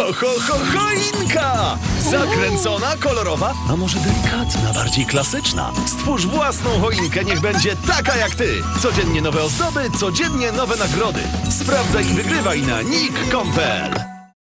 Choinka! Zakręcona, kolorowa, a może delikatna, bardziej klasyczna? Stwórz własną choinkę, niech będzie taka jak ty. Codziennie nowe ozdoby, codziennie nowe nagrody. Sprawdzaj i wygrywaj na nick.com.pl.